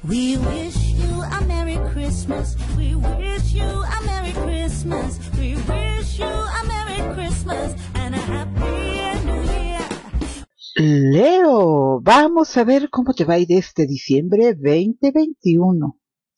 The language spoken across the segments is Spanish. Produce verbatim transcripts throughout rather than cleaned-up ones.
We wish you a Merry Christmas. We wish you a Merry Christmas. We wish you a Merry Christmas and a Happy New Year. Leo, vamos a ver cómo te va a ir este diciembre veinte veintiuno.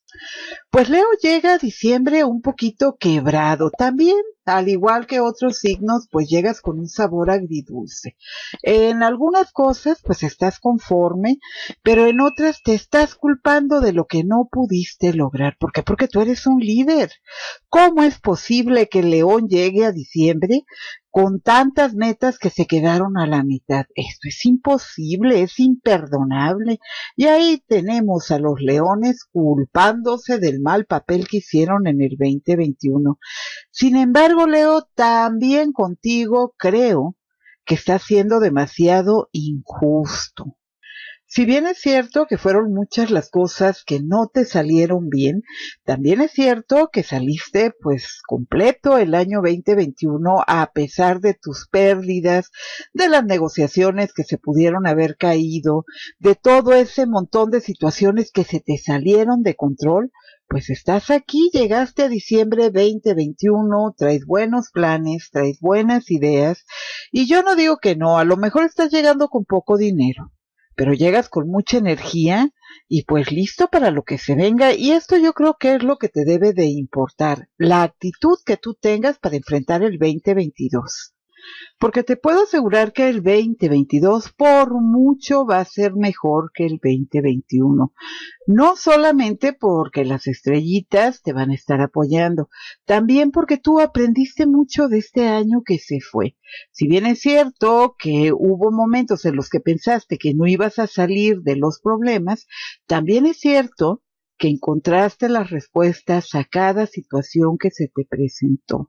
Pues Leo llega a diciembre un poquito quebrado. También, al igual que otros signos, pues llegas con un sabor agridulce. En algunas cosas, pues estás conforme, pero en otras te estás culpando de lo que no pudiste lograr. ¿Por qué? Porque tú eres un líder. ¿Cómo es posible que el León llegue a diciembre con tantas metas que se quedaron a la mitad? Esto es imposible, es imperdonable. Y ahí tenemos a los leones culpándose del mal papel que hicieron en el veinte veintiuno. Sin embargo, Leo, también contigo creo que está siendo demasiado injusto. Si bien es cierto que fueron muchas las cosas que no te salieron bien, también es cierto que saliste pues completo el año veinte veintiuno a pesar de tus pérdidas, de las negociaciones que se pudieron haber caído, de todo ese montón de situaciones que se te salieron de control. Pues estás aquí, llegaste a diciembre veinte veintiuno, traes buenos planes, traes buenas ideas, y yo no digo que no, a lo mejor estás llegando con poco dinero, pero llegas con mucha energía y pues listo para lo que se venga, y esto yo creo que es lo que te debe de importar, la actitud que tú tengas para enfrentar el veinte veintidós. Porque te puedo asegurar que el veinte veintidós por mucho va a ser mejor que el veinte veintiuno. No solamente porque las estrellitas te van a estar apoyando, también porque tú aprendiste mucho de este año que se fue. Si bien es cierto que hubo momentos en los que pensaste que no ibas a salir de los problemas, también es cierto que encontraste las respuestas a cada situación que se te presentó.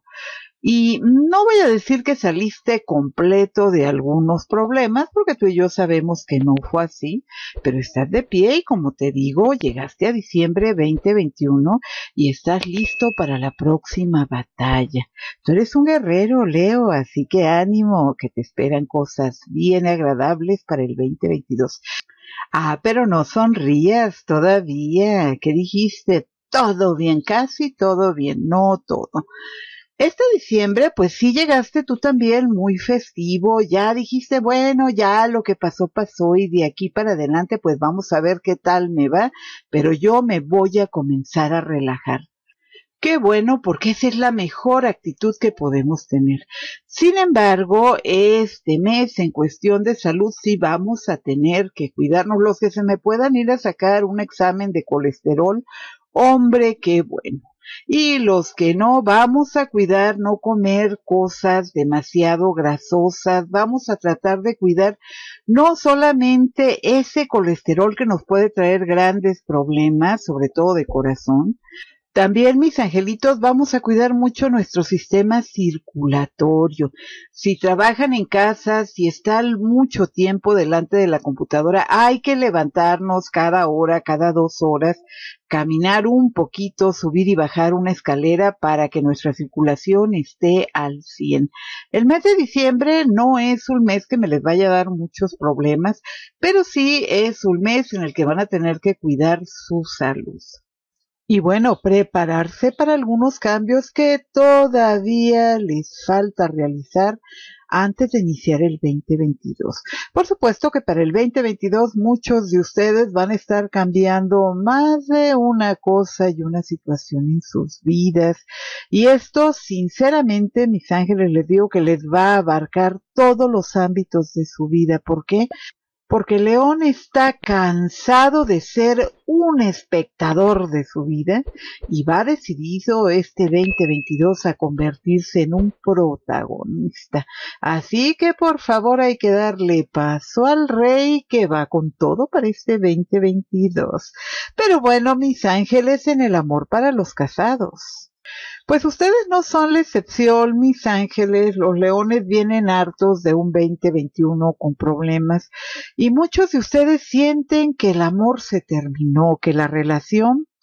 Y no voy a decir que saliste completo de algunos problemas, porque tú y yo sabemos que no fue así, pero estás de pie y como te digo, llegaste a diciembre veinte veintiuno y estás listo para la próxima batalla. Tú eres un guerrero, Leo, así que ánimo, que te esperan cosas bien agradables para el veinte veintidós. Ah, pero no sonrías todavía. ¿Qué dijiste? Todo bien, casi todo bien, no todo. Este diciembre, pues sí llegaste tú también muy festivo, ya dijiste, bueno, ya lo que pasó, pasó, y de aquí para adelante, pues vamos a ver qué tal me va, pero yo me voy a comenzar a relajar. Qué bueno, porque esa es la mejor actitud que podemos tener. Sin embargo, este mes en cuestión de salud sí vamos a tener que cuidarnos. Los que se me puedan ir a sacar un examen de colesterol, hombre, qué bueno. Y los que no, vamos a cuidar no comer cosas demasiado grasosas, vamos a tratar de cuidar no solamente ese colesterol que nos puede traer grandes problemas, sobre todo de corazón. También, mis angelitos, vamos a cuidar mucho nuestro sistema circulatorio. Si trabajan en casa, si están mucho tiempo delante de la computadora, hay que levantarnos cada hora, cada dos horas, caminar un poquito, subir y bajar una escalera para que nuestra circulación esté al cien. El mes de diciembre no es un mes que me les vaya a dar muchos problemas, pero sí es un mes en el que van a tener que cuidar su salud. Y bueno, prepararse para algunos cambios que todavía les falta realizar antes de iniciar el veinte veintidós. Por supuesto que para el veinte veintidós muchos de ustedes van a estar cambiando más de una cosa y una situación en sus vidas. Y esto, sinceramente, mis ángeles, les digo que les va a abarcar todos los ámbitos de su vida. ¿Por qué? Porque León está cansado de ser un espectador de su vida y va decidido este veinte veintidós a convertirse en un protagonista. Así que por favor hay que darle paso al rey que va con todo para este veinte veintidós. Pero bueno, mis ángeles, en el amor para los casados, pues ustedes no son la excepción, mis ángeles. Los leones vienen hartos de un veinte veintiuno con problemas y muchos de ustedes sienten que el amor se terminó, que la relación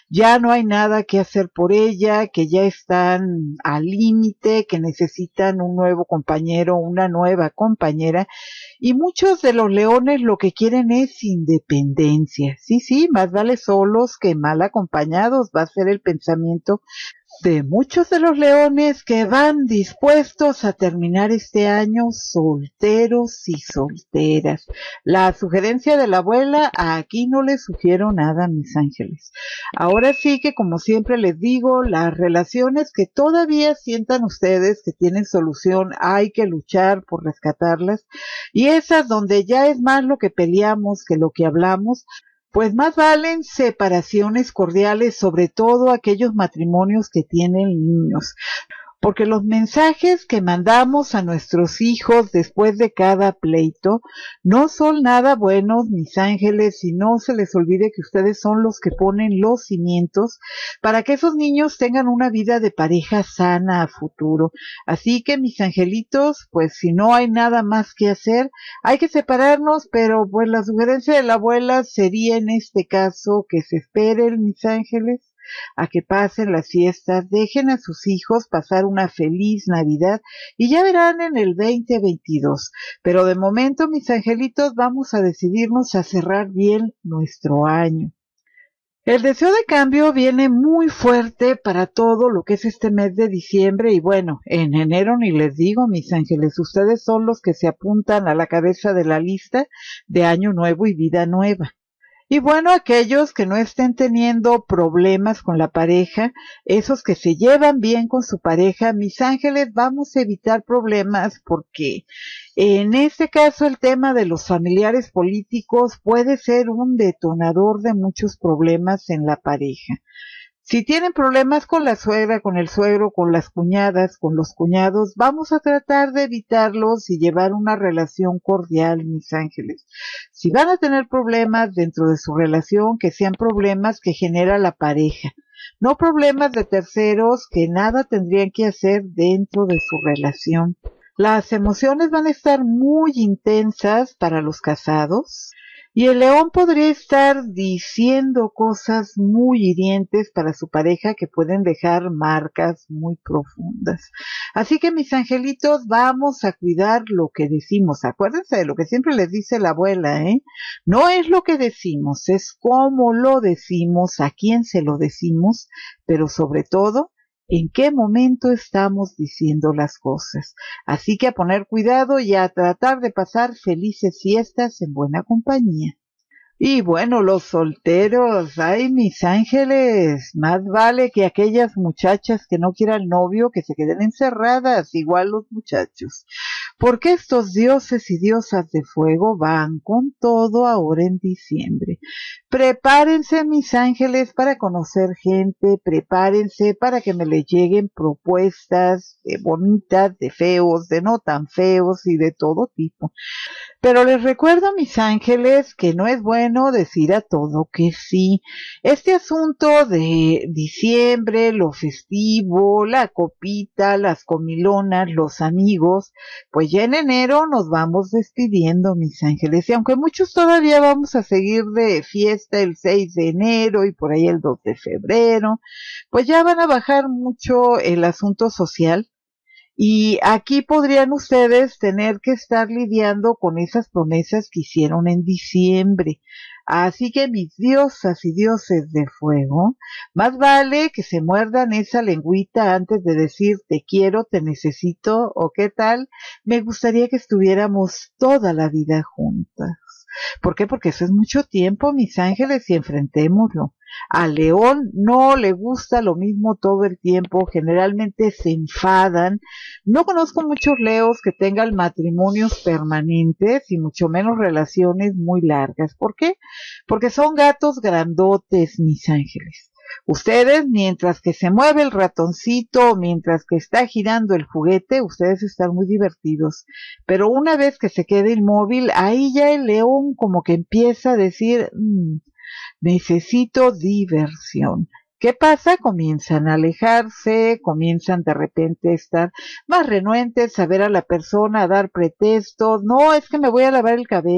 ya no hay nada que hacer por ella, que ya están al límite, que necesitan un nuevo compañero, una nueva compañera. Y muchos de los leones lo que quieren es independencia. Sí, sí, más vale solos que mal acompañados, va a ser el pensamiento de muchos de los leones que van dispuestos a terminar este año solteros y solteras. La sugerencia de la abuela, aquí no les sugiero nada, mis ángeles. Ahora sí que, como siempre les digo, las relaciones que todavía sientan ustedes que tienen solución, hay que luchar por rescatarlas. Y esas donde ya es más lo que peleamos que lo que hablamos, pues más valen separaciones cordiales, sobre todo aquellos matrimonios que tienen niños. Porque los mensajes que mandamos a nuestros hijos después de cada pleito no son nada buenos, mis ángeles, y no se les olvide que ustedes son los que ponen los cimientos para que esos niños tengan una vida de pareja sana a futuro. Así que, mis angelitos, pues si no hay nada más que hacer, hay que separarnos, pero pues la sugerencia de la abuela sería en este caso que se esperen, mis ángeles, a que pasen las fiestas, dejen a sus hijos pasar una feliz Navidad y ya verán en el veinte veintidós. Pero de momento, mis angelitos, vamos a decidirnos a cerrar bien nuestro año. El deseo de cambio viene muy fuerte para todo lo que es este mes de diciembre y bueno, en enero ni les digo, mis ángeles, ustedes son los que se apuntan a la cabeza de la lista de año nuevo y vida nueva. Y bueno, aquellos que no estén teniendo problemas con la pareja, esos que se llevan bien con su pareja, mis ángeles, vamos a evitar problemas porque en este caso el tema de los familiares políticos puede ser un detonador de muchos problemas en la pareja. Si tienen problemas con la suegra, con el suegro, con las cuñadas, con los cuñados, vamos a tratar de evitarlos y llevar una relación cordial, mis ángeles. Si van a tener problemas dentro de su relación, que sean problemas que genera la pareja, no problemas de terceros que nada tendrían que hacer dentro de su relación. Las emociones van a estar muy intensas para los casados. Y el león podría estar diciendo cosas muy hirientes para su pareja que pueden dejar marcas muy profundas. Así que, mis angelitos, vamos a cuidar lo que decimos. Acuérdense de lo que siempre les dice la abuela, ¿eh? No es lo que decimos, es cómo lo decimos, a quién se lo decimos, pero sobre todo, en qué momento estamos diciendo las cosas. Así que a poner cuidado y a tratar de pasar felices fiestas en buena compañía. Y bueno, los solteros, ay, mis ángeles, más vale que aquellas muchachas que no quieran novio que se queden encerradas, igual los muchachos. Porque estos dioses y diosas de fuego van con todo ahora en diciembre. Prepárense, mis ángeles, para conocer gente, prepárense para que me les lleguen propuestas de bonitas, de feos, de no tan feos y de todo tipo. Pero les recuerdo, mis ángeles, que no es bueno decir a todo que sí. Este asunto de diciembre, lo festivo, la copita, las comilonas, los amigos, pues ya en enero nos vamos despidiendo, mis ángeles. Y aunque muchos todavía vamos a seguir de fiesta el seis de enero y por ahí el dos de febrero, pues ya van a bajar mucho el asunto social. Y aquí podrían ustedes tener que estar lidiando con esas promesas que hicieron en diciembre. Así que, mis diosas y dioses de fuego, más vale que se muerdan esa lengüita antes de decir te quiero, te necesito o qué tal, me gustaría que estuviéramos toda la vida juntas. ¿Por qué? Porque eso es mucho tiempo, mis ángeles, y enfrentémoslo. Al león no le gusta lo mismo todo el tiempo, generalmente se enfadan. No conozco muchos leos que tengan matrimonios permanentes y mucho menos relaciones muy largas. ¿Por qué? Porque son gatos grandotes, mis ángeles. Ustedes, mientras que se mueve el ratoncito, mientras que está girando el juguete, ustedes están muy divertidos. Pero una vez que se queda inmóvil, ahí ya el león como que empieza a decir, mmm, necesito diversión. ¿Qué pasa? Comienzan a alejarse, comienzan de repente a estar más renuentes, a ver a la persona, a dar pretextos. No, es que me voy a lavar el cabello.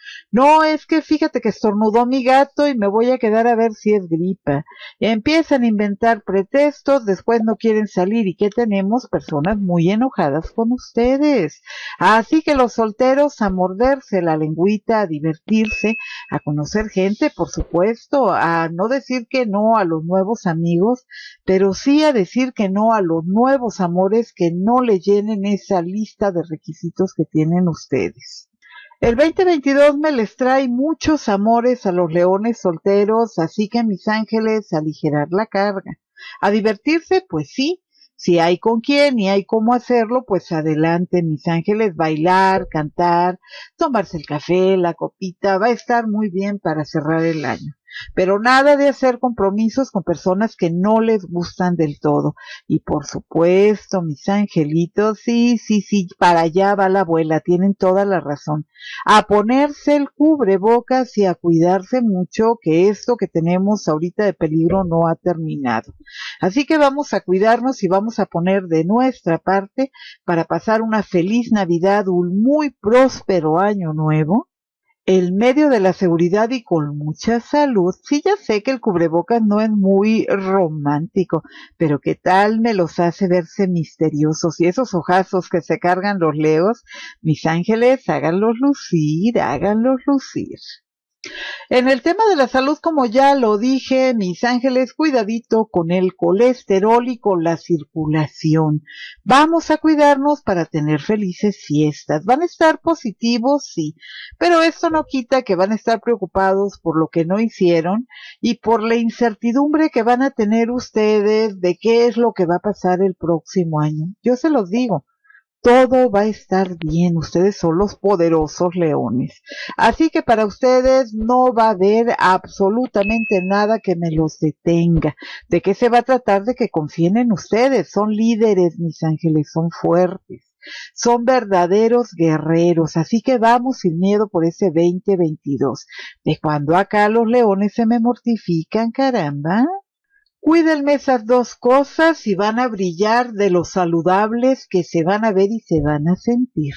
No, es que fíjate que estornudó mi gato y me voy a quedar a ver si es gripa. Empiezan a inventar pretextos, después no quieren salir y ¿qué tenemos? Personas muy enojadas con ustedes. Así que los solteros a morderse la lengüita, a divertirse, a conocer gente, por supuesto, a no decir que no a los nuevos amigos, pero sí a decir que no a los nuevos amores que no le llenen esa lista de requisitos que tienen ustedes. El veinte veintidós me les trae muchos amores a los leones solteros, así que mis ángeles, aligerar la carga. A divertirse, pues sí, si hay con quién y hay cómo hacerlo, pues adelante, mis ángeles, bailar, cantar, tomarse el café, la copita, va a estar muy bien para cerrar el año. Pero nada de hacer compromisos con personas que no les gustan del todo. Y por supuesto, mis angelitos, sí, sí, sí, para allá va la abuela, tienen toda la razón. A ponerse el cubrebocas y a cuidarse mucho, que esto que tenemos ahorita de peligro no ha terminado. Así que vamos a cuidarnos y vamos a poner de nuestra parte para pasar una feliz Navidad, un muy próspero año nuevo, en medio de la seguridad y con mucha salud. Sí, ya sé que el cubrebocas no es muy romántico, pero ¿qué tal me los hace verse misteriosos? Y esos ojazos que se cargan los leos, mis ángeles, háganlos lucir, háganlos lucir. En el tema de la salud, como ya lo dije, mis ángeles, cuidadito con el colesterol y con la circulación. Vamos a cuidarnos para tener felices fiestas. Van a estar positivos, sí, pero esto no quita que van a estar preocupados por lo que no hicieron y por la incertidumbre que van a tener ustedes de qué es lo que va a pasar el próximo año. Yo se los digo. Todo va a estar bien, ustedes son los poderosos leones. Así que para ustedes no va a haber absolutamente nada que me los detenga. ¿De qué se va a tratar? De que confíen en ustedes. Son líderes, mis ángeles, son fuertes. Son verdaderos guerreros, así que vamos sin miedo por ese veinte veintidós. De cuando acá los leones se me mortifican, caramba. Cuídenme esas dos cosas y van a brillar de lo saludables que se van a ver y se van a sentir.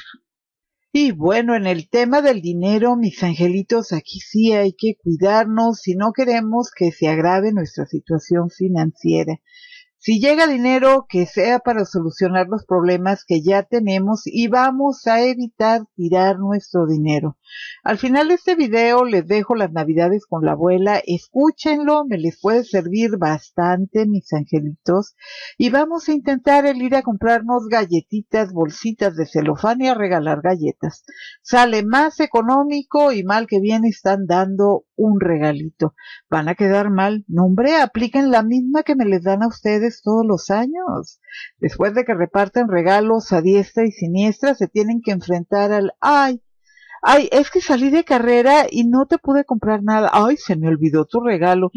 Y bueno, en el tema del dinero, mis angelitos, aquí sí hay que cuidarnos si no queremos que se agrave nuestra situación financiera. Si llega dinero, que sea para solucionar los problemas que ya tenemos y vamos a evitar tirar nuestro dinero. Al final de este video les dejo las navidades con la abuela, escúchenlo, me les puede servir bastante, mis angelitos, y vamos a intentar el ir a comprarnos galletitas, bolsitas de celofán y a regalar galletas. Sale más económico y mal que bien están dando un regalito. ¿Van a quedar mal? No, hombre, apliquen la misma que me les dan a ustedes todos los años. Después de que reparten regalos a diestra y siniestra, se tienen que enfrentar al ¡ay! Ay, es que salí de carrera y no te pude comprar nada. Ay, se me olvidó tu regalo.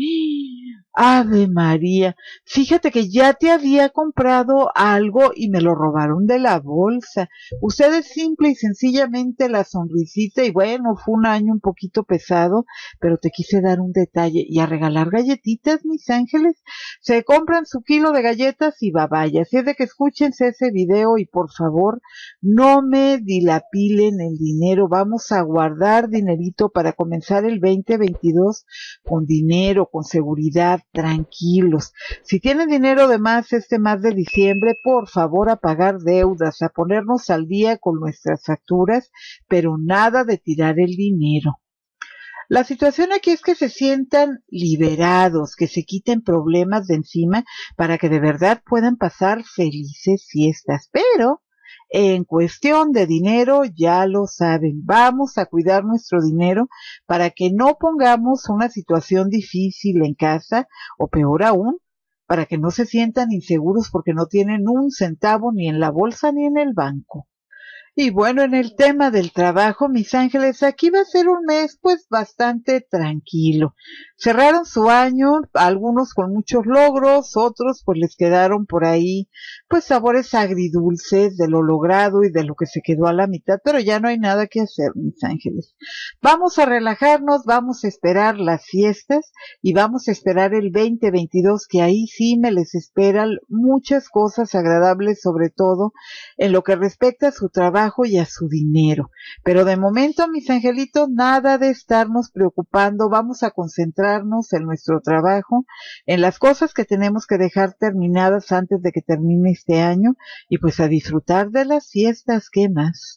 Ave María, fíjate que ya te había comprado algo y me lo robaron de la bolsa. Ustedes simple y sencillamente la sonrisita y bueno, fue un año un poquito pesado, pero te quise dar un detalle y a regalar galletitas, mis ángeles. Se compran su kilo de galletas y va vaya. Así es de que escúchense ese video y por favor no me dilapilen el dinero. Vamos a guardar dinerito para comenzar el veinte veintidós con dinero, con seguridad, tranquilos. Si tienen dinero de más este mes de diciembre, por favor a pagar deudas, a ponernos al día con nuestras facturas, pero nada de tirar el dinero. La situación aquí es que se sientan liberados, que se quiten problemas de encima para que de verdad puedan pasar felices fiestas, pero en cuestión de dinero, ya lo saben, vamos a cuidar nuestro dinero para que no pongamos una situación difícil en casa, o peor aún, para que no se sientan inseguros porque no tienen un centavo ni en la bolsa ni en el banco. Y bueno, en el tema del trabajo, mis ángeles, aquí va a ser un mes pues bastante tranquilo. Cerraron su año, algunos con muchos logros, otros pues les quedaron por ahí pues sabores agridulces de lo logrado y de lo que se quedó a la mitad, pero ya no hay nada que hacer, mis ángeles. Vamos a relajarnos, vamos a esperar las fiestas y vamos a esperar el veinte veintidós, que ahí sí me les esperan muchas cosas agradables, sobre todo en lo que respecta a su trabajo trabajo y a su dinero. Pero de momento, mis angelitos, nada de estarnos preocupando, vamos a concentrarnos en nuestro trabajo, en las cosas que tenemos que dejar terminadas antes de que termine este año, y pues a disfrutar de las fiestas, ¿qué más?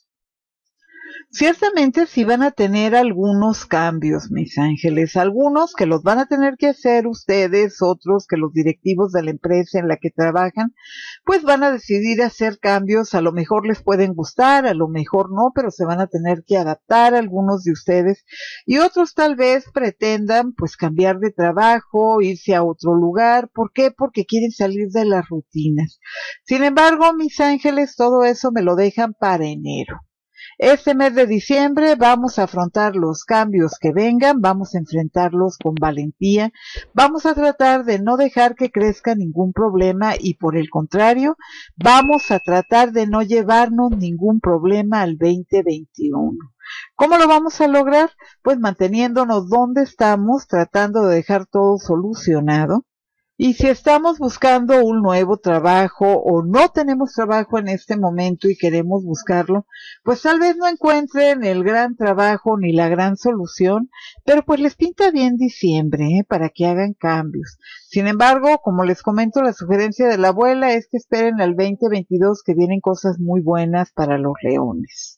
Ciertamente sí van a tener algunos cambios, mis ángeles, algunos que los van a tener que hacer ustedes, otros que los directivos de la empresa en la que trabajan, pues van a decidir hacer cambios, a lo mejor les pueden gustar, a lo mejor no, pero se van a tener que adaptar algunos de ustedes, y otros tal vez pretendan pues cambiar de trabajo, irse a otro lugar. ¿Por qué? Porque quieren salir de las rutinas. Sin embargo, mis ángeles, todo eso me lo dejan para enero. Este mes de diciembre vamos a afrontar los cambios que vengan, vamos a enfrentarlos con valentía, vamos a tratar de no dejar que crezca ningún problema y por el contrario, vamos a tratar de no llevarnos ningún problema al veinte veintiuno. ¿Cómo lo vamos a lograr? Pues manteniéndonos donde estamos, tratando de dejar todo solucionado. Y si estamos buscando un nuevo trabajo o no tenemos trabajo en este momento y queremos buscarlo, pues tal vez no encuentren el gran trabajo ni la gran solución, pero pues les pinta bien diciembre, ¿eh? Para que hagan cambios. Sin embargo, como les comento, la sugerencia de la abuela es que esperen al veinte veintidós, que vienen cosas muy buenas para los leones.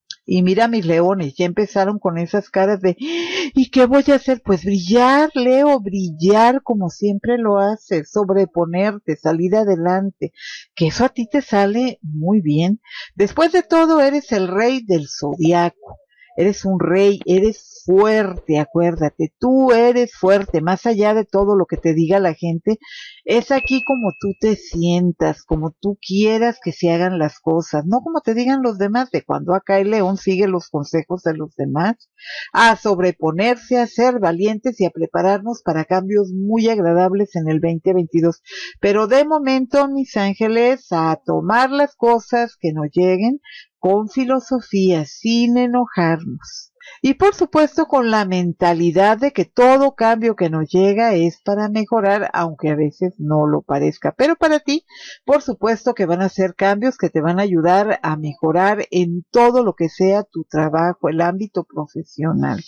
Y mira, mis leones, ya empezaron con esas caras de ¿y qué voy a hacer? Pues brillar, Leo, brillar como siempre lo haces, sobreponerte, salir adelante, que eso a ti te sale muy bien. Después de todo, eres el rey del zodiaco. Eres un rey, eres fuerte, acuérdate, tú eres fuerte, más allá de todo lo que te diga la gente, es aquí como tú te sientas, como tú quieras que se hagan las cosas, no como te digan los demás, de cuando acá el león sigue los consejos de los demás, a sobreponerse, a ser valientes y a prepararnos para cambios muy agradables en el veinte veintidós. Pero de momento, mis ángeles, a tomar las cosas que nos lleguen, con filosofía, sin enojarnos. Y por supuesto con la mentalidad de que todo cambio que nos llega es para mejorar, aunque a veces no lo parezca. Pero para ti, por supuesto que van a ser cambios que te van a ayudar a mejorar en todo lo que sea tu trabajo, el ámbito profesional.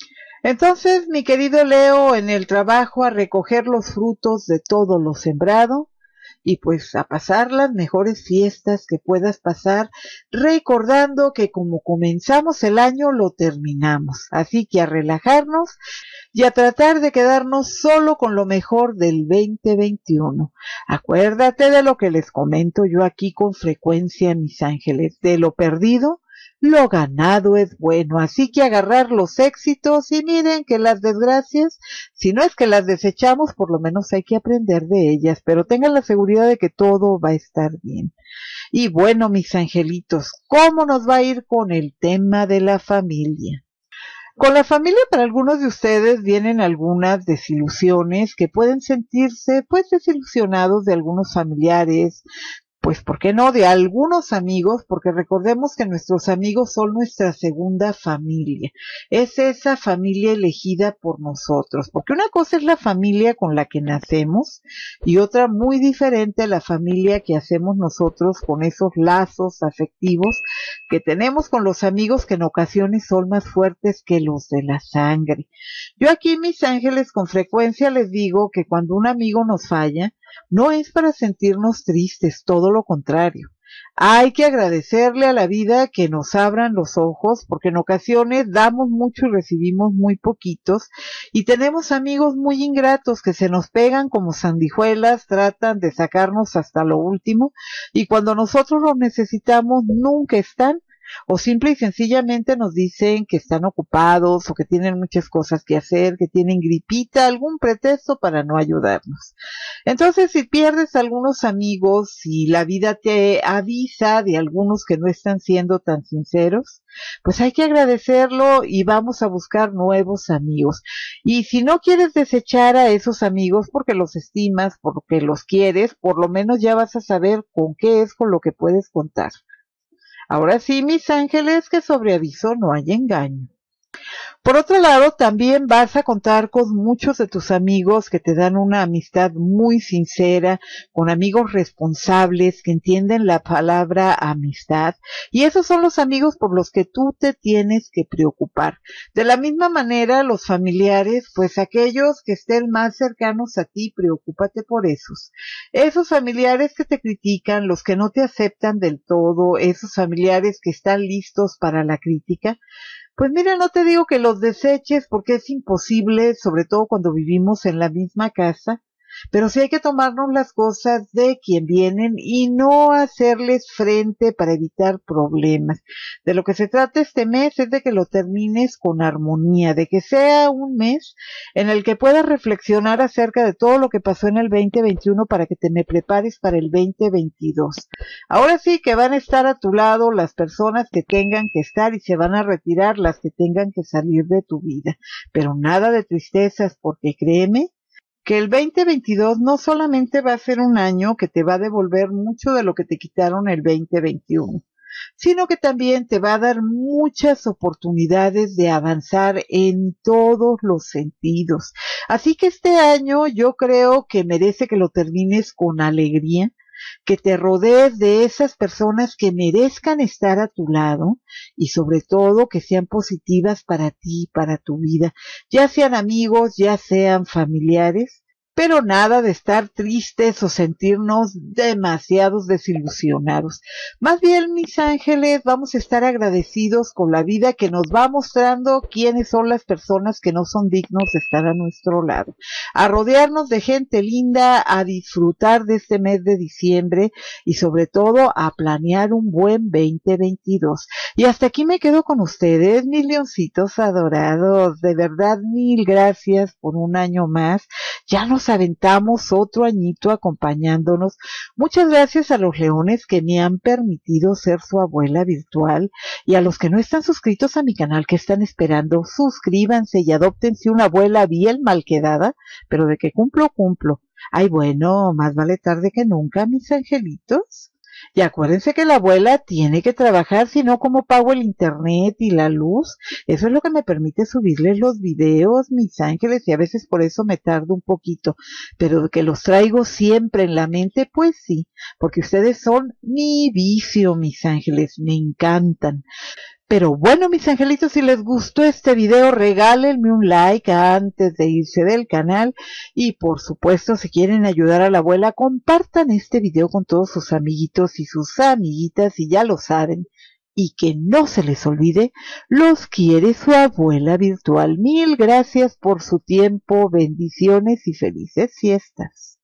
Entonces, mi querido Leo, en el trabajo a recoger los frutos de todo lo sembrado, y pues a pasar las mejores fiestas que puedas pasar, recordando que como comenzamos el año, lo terminamos. Así que a relajarnos y a tratar de quedarnos solo con lo mejor del veinte veintiuno. Acuérdate de lo que les comento yo aquí con frecuencia, mis ángeles, de lo perdido, lo ganado es bueno, así que agarrar los éxitos y miren que las desgracias, si no es que las desechamos, por lo menos hay que aprender de ellas, pero tengan la seguridad de que todo va a estar bien. Y bueno, mis angelitos, ¿cómo nos va a ir con el tema de la familia? Con la familia, para algunos de ustedes vienen algunas desilusiones que pueden sentirse pues desilusionados de algunos familiares, pues, ¿por qué no?, de algunos amigos, porque recordemos que nuestros amigos son nuestra segunda familia. Es esa familia elegida por nosotros, porque una cosa es la familia con la que nacemos y otra muy diferente a la familia que hacemos nosotros con esos lazos afectivos que tenemos con los amigos, que en ocasiones son más fuertes que los de la sangre. Yo aquí, mis ángeles, con frecuencia les digo que cuando un amigo nos falla, no es para sentirnos tristes, todo lo contrario. Hay que agradecerle a la vida que nos abran los ojos, porque en ocasiones damos mucho y recibimos muy poquitos, y tenemos amigos muy ingratos que se nos pegan como sandijuelas, tratan de sacarnos hasta lo último, y cuando nosotros los necesitamos nunca están, o simple y sencillamente nos dicen que están ocupados o que tienen muchas cosas que hacer, que tienen gripita, algún pretexto para no ayudarnos. Entonces, si pierdes algunos amigos, si la vida te avisa de algunos que no están siendo tan sinceros, pues hay que agradecerlo y vamos a buscar nuevos amigos. Y si no quieres desechar a esos amigos porque los estimas, porque los quieres, por lo menos ya vas a saber con qué es con lo que puedes contar. Ahora sí, mis ángeles, que sobre aviso no hay engaño. Por otro lado, también vas a contar con muchos de tus amigos que te dan una amistad muy sincera, con amigos responsables que entienden la palabra amistad, y esos son los amigos por los que tú te tienes que preocupar. De la misma manera, los familiares, pues aquellos que estén más cercanos a ti, preocúpate por esos. Esos familiares que te critican, los que no te aceptan del todo, esos familiares que están listos para la crítica, pues mira, no te digo que los deseches porque es imposible, sobre todo cuando vivimos en la misma casa, pero sí hay que tomarnos las cosas de quien vienen y no hacerles frente para evitar problemas. De lo que se trata este mes es de que lo termines con armonía, de que sea un mes en el que puedas reflexionar acerca de todo lo que pasó en el veinte veintiuno para que te me prepares para el veinte veintidós. Ahora sí que van a estar a tu lado las personas que tengan que estar y se van a retirar las que tengan que salir de tu vida. Pero nada de tristezas, porque créeme que el veinte veintidós no solamente va a ser un año que te va a devolver mucho de lo que te quitaron el veinte veintiuno, sino que también te va a dar muchas oportunidades de avanzar en todos los sentidos. Así que este año yo creo que merece que lo termines con alegría, que te rodees de esas personas que merezcan estar a tu lado y sobre todo que sean positivas para ti, para tu vida, ya sean amigos, ya sean familiares, pero nada de estar tristes o sentirnos demasiados desilusionados. Más bien, mis ángeles, vamos a estar agradecidos con la vida que nos va mostrando quiénes son las personas que no son dignos de estar a nuestro lado. A rodearnos de gente linda, a disfrutar de este mes de diciembre y sobre todo a planear un buen veinte veintidós. Y hasta aquí me quedo con ustedes, mis leoncitos adorados. De verdad, mil gracias por un año más. Ya nos aventamos otro añito acompañándonos. Muchas gracias a los leones que me han permitido ser su abuela virtual y a los que no están suscritos a mi canal, que están esperando, suscríbanse y adóptense una abuela bien mal quedada, pero de que cumplo, cumplo. Ay, bueno, más vale tarde que nunca, mis angelitos. Y acuérdense que la abuela tiene que trabajar, si no, ¿cómo pago el internet y la luz? Eso es lo que me permite subirles los videos, mis ángeles, y a veces por eso me tardo un poquito. Pero que los traigo siempre en la mente, pues sí, porque ustedes son mi vicio, mis ángeles, me encantan. Pero bueno, mis angelitos, si les gustó este video, regálenme un like antes de irse del canal. Y por supuesto, si quieren ayudar a la abuela, compartan este video con todos sus amiguitos y sus amiguitas, y ya lo saben. Y que no se les olvide, los quiere su abuela virtual. Mil gracias por su tiempo, bendiciones y felices fiestas.